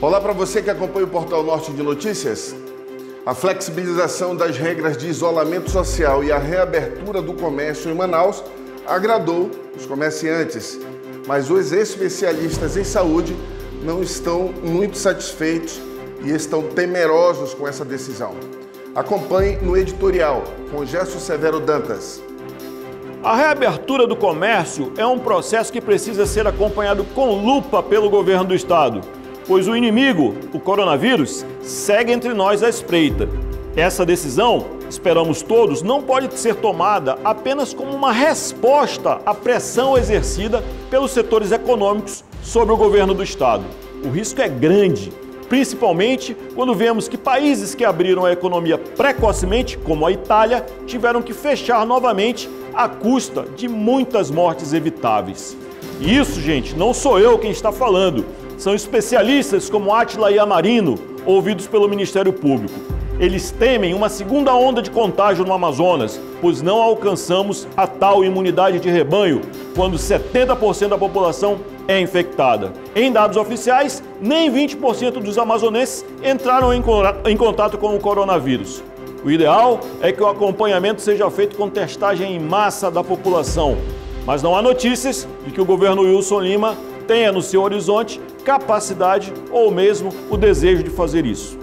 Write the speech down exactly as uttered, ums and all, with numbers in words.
Olá para você que acompanha o Portal Norte de Notícias. A flexibilização das regras de isolamento social e a reabertura do comércio em Manaus agradou os comerciantes, mas os especialistas em saúde não estão muito satisfeitos e estão temerosos com essa decisão. Acompanhe no editorial com Gerson Severo Dantas. A reabertura do comércio é um processo que precisa ser acompanhado com lupa pelo governo do estado, pois o inimigo, o coronavírus, segue entre nós à espreita. Essa decisão, esperamos todos, não pode ser tomada apenas como uma resposta à pressão exercida pelos setores econômicos sobre o governo do estado. O risco é grande, principalmente quando vemos que países que abriram a economia precocemente, como a Itália, tiveram que fechar novamente à custa de muitas mortes evitáveis. E isso, gente, não sou eu quem está falando. São especialistas como Átila Yamarino, ouvidos pelo Ministério Público. Eles temem uma segunda onda de contágio no Amazonas, pois não alcançamos a tal imunidade de rebanho quando setenta por cento da população é infectada. Em dados oficiais, nem vinte por cento dos amazonenses entraram em contato com o coronavírus. O ideal é que o acompanhamento seja feito com testagem em massa da população, mas não há notícias de que o governo Wilson Lima tenha no seu horizonte capacidade ou mesmo o desejo de fazer isso.